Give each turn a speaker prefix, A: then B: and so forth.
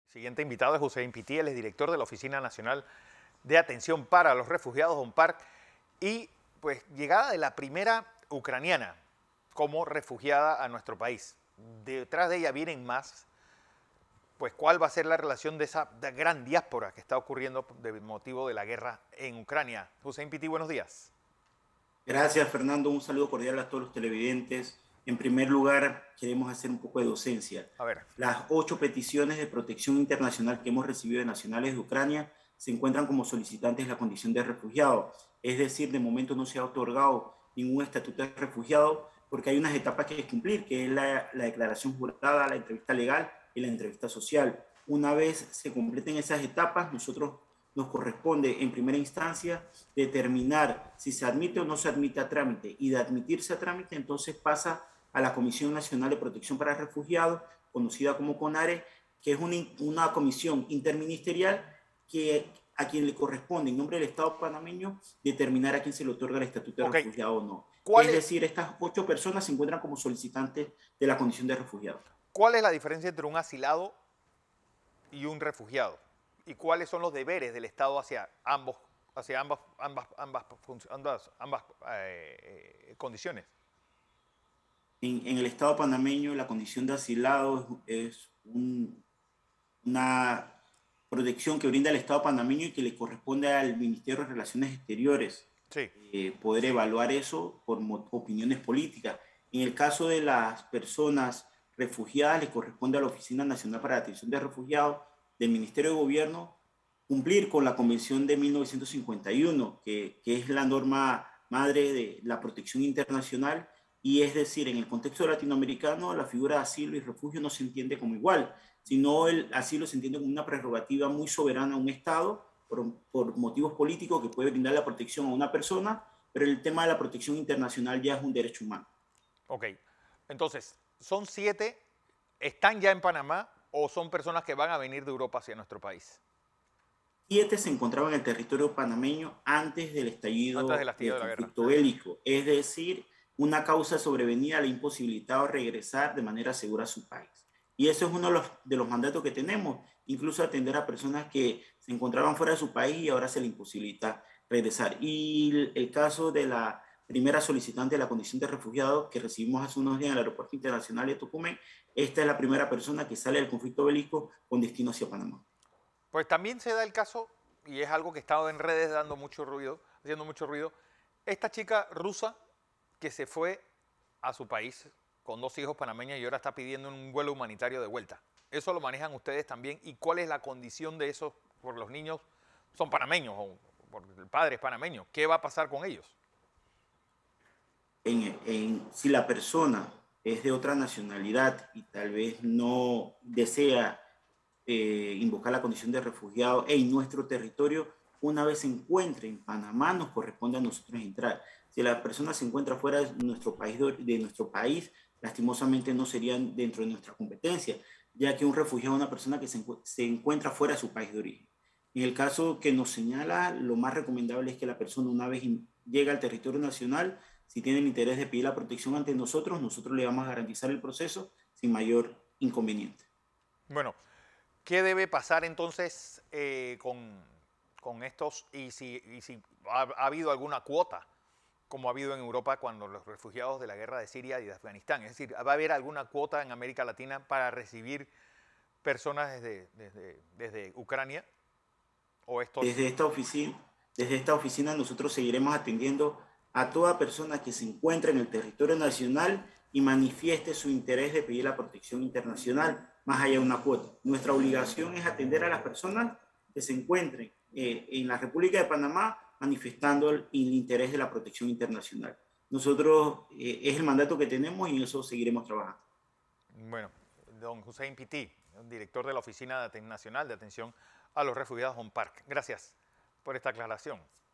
A: Siguiente invitado es Hussein Piti, él es director de la Oficina Nacional de Atención para los Refugiados, ONPARC, y pues llegada de la primera ucraniana como refugiada a nuestro país. Detrás de ella vienen más, pues cuál va a ser la relación de esa gran diáspora que está ocurriendo de motivo de la guerra en Ucrania. Hussein Piti, buenos días.
B: Gracias, Fernando. Un saludo cordial a todos los televidentes. En primer lugar, queremos hacer un poco de docencia.
A: A ver.
B: Las 8 peticiones de protección internacional que hemos recibido de nacionales de Ucrania se encuentran como solicitantes de la condición de refugiado. Es decir, de momento no se ha otorgado ningún estatuto de refugiado porque hay unas etapas que cumplir, que es la declaración jurada, la entrevista legal y la entrevista social. Una vez se completen esas etapas, nosotros nos corresponde en primera instancia determinar si se admite o no se admite a trámite, y de admitirse a trámite entonces pasa a la Comisión Nacional de Protección para Refugiados, conocida como CONARE, que es una comisión interministerial a quien le corresponde en nombre del Estado panameño determinar a quién se le otorga el estatuto de
A: Ok,
B: refugiado o no.
A: ¿cuál
B: Es
A: es,
B: decir, estas 8 personas se encuentran como solicitantes de la condición de refugiado.
A: cuál es la diferencia entre un asilado y un refugiado? ¿Y cuáles son los deberes del Estado hacia ambas condiciones?
B: En el Estado panameño, la condición de asilado es una protección que brinda el Estado panameño y que le corresponde al Ministerio de Relaciones Exteriores
A: Sí.
B: poder evaluar eso por opiniones políticas. En el caso de las personas refugiadas, le corresponde a la Oficina Nacional para la Atención de Refugiados del Ministerio de Gobierno cumplir con la Convención de 1951, que es la norma madre de la protección internacional. Y es decir, en el contexto latinoamericano, la figura de asilo y refugio no se entiende como igual, sino el asilo se entiende como una prerrogativa muy soberana a un Estado por motivos políticos que puede brindar la protección a una persona, pero el tema de la protección internacional ya es un derecho humano.
A: Ok. Entonces, ¿son 7, están ya en Panamá o son personas que van a venir de Europa hacia nuestro país?
B: 7 se encontraban en el territorio panameño antes del
A: Antes del
B: estallido
A: estallido
B: del
A: de la guerra.
B: conflicto bélico, es decir, una causa sobrevenida le ha imposibilitado regresar de manera segura a su país. Y eso es uno de los mandatos que tenemos, incluso atender a personas que se encontraban fuera de su país y ahora se le imposibilita regresar. Y el caso de la primera solicitante de la condición de refugiado que recibimos hace unos días en el Aeropuerto Internacional de Tocumen, esta es la primera persona que sale del conflicto bélico con destino hacia Panamá.
A: Pues también se da el caso, y es algo que ha estado en redes dando mucho ruido, haciendo mucho ruido, esta chica rusa que se fue a su país con 2 hijos panameños y ahora está pidiendo un vuelo humanitario de vuelta. ¿Eso lo manejan ustedes también? ¿Y cuál es la condición de esos, por los niños son panameños o porque el padre es panameño? ¿Qué va a pasar con ellos?
B: Si la persona es de otra nacionalidad y tal vez no desea invocar la condición de refugiado en nuestro territorio, una vez se encuentre en Panamá, nos corresponde a nosotros entrar. Si la persona se encuentra fuera de nuestro país, lastimosamente no serían dentro de nuestra competencia, ya que un refugiado es una persona que se encuentra fuera de su país de origen. En el caso que nos señala, lo más recomendable es que la persona una vez llega al territorio nacional, si tiene el interés de pedir la protección ante nosotros, nosotros le vamos a garantizar el proceso sin mayor inconveniente.
A: Bueno, ¿qué debe pasar entonces con estos y si ha habido alguna cuota, como ha habido en Europa cuando los refugiados de la guerra de Siria y de Afganistán? Es decir, ¿va a haber alguna cuota en América Latina para recibir personas desde Ucrania? ¿O esto
B: Desde esta oficina, desde esta oficina nosotros seguiremos atendiendo a toda persona que se encuentre en el territorio nacional y manifieste su interés de pedir la protección internacional más allá de una cuota. Nuestra obligación es atender a las personas que se encuentren en la República de Panamá manifestando el interés de la protección internacional. Nosotros es el mandato que tenemos y en eso seguiremos trabajando.
A: bueno, don Hussein Piti, director de la Oficina Nacional de Atención a los Refugiados ONPARC. Gracias por esta aclaración.